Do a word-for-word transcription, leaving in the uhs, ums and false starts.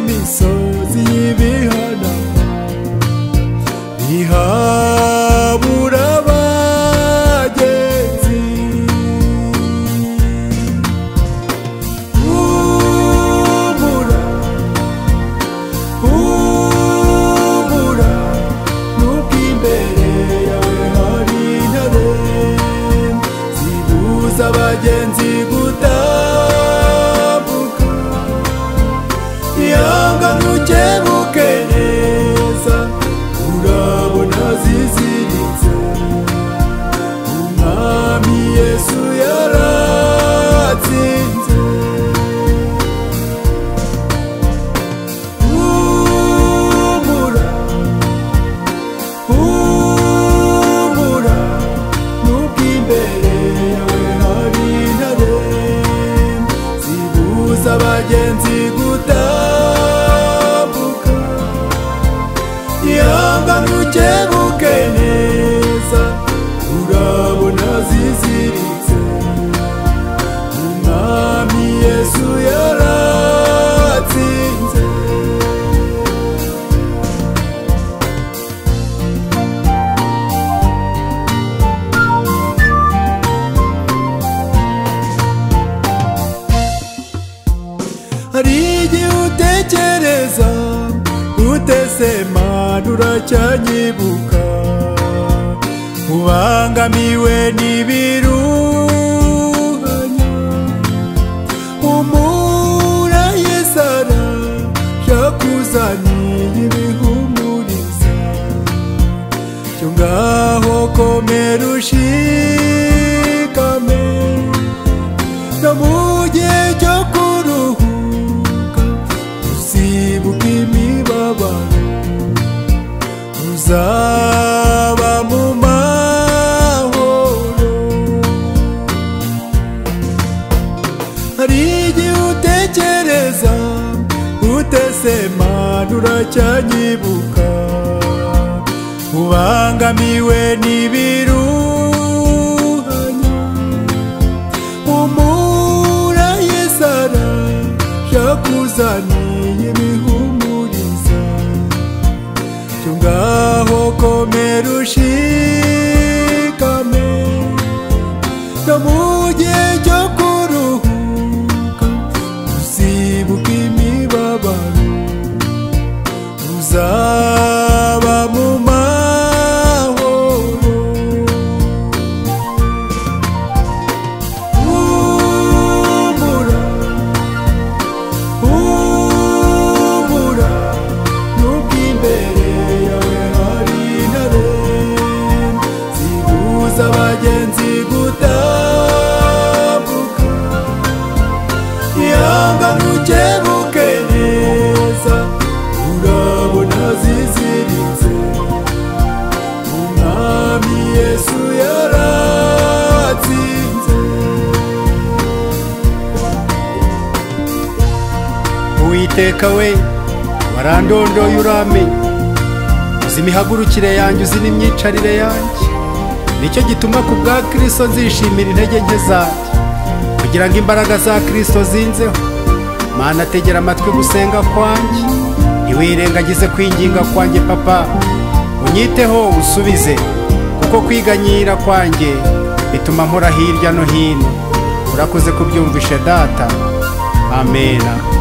imisozi y'ibihana ntihabura abagenzi. Humura, humura, nubwo imbere yawe hari intare zibuza abagenzi gutambuka. Ihangane ukebuke neza, urabona ziziritse. Umwami Yesu yaratsinze. Humura, humura, nubwo imbere yawe hari intare zibuza abagenzi gutambuka. Ihangane ukebuke neza, urabona ziziritse. Umwami Yesu yaratsinze. Hari igihe utekereza utese Mana uracyanyibuka, ubangamiwe n'ibiruhanya. Humura, Yesu araje akuzaniye ibihumuriza. Cyo ngaho komera ushikame, no mu gihe cyo kuruhuka uzibuka imibabaro, uzaba mu mahoro. Hari igihe utekereza utese Mana uracyanyibuka, ubangamiwe n'ibiruhanya. Humura, Yesu araje akuzaniye ibihumuriza. Cyo ngaho komera ushikame, no mu gihe cyo kuruhuka uzibuka imibabaro, uzaba mu mahoro. Humura, humura, nubwo imbere yawe hari intare zibuza abagenzi gutambuka. Ihangane ukebuke neza, urabona ziziritse. Umwami Yesu yaratsinze. Uwiteka we, warandondoye uramenye, uzi imihagurukire yanjye, uzi n'imyicarire yanjye. Nicyo gituma ku bwa Kristo nzishimira intege nke zanjye, kugira ngo imbaraga za Kristo zinzeho. Mana, tegera amatwi gusenga kwanjye, ntiwirengagize kwinginga kwanjye. Papa, unyiteho usubize, kuko kwiganyira kwanjye bituma mpora hirya no hino. Urakoze kubyumvishe Data. Amena.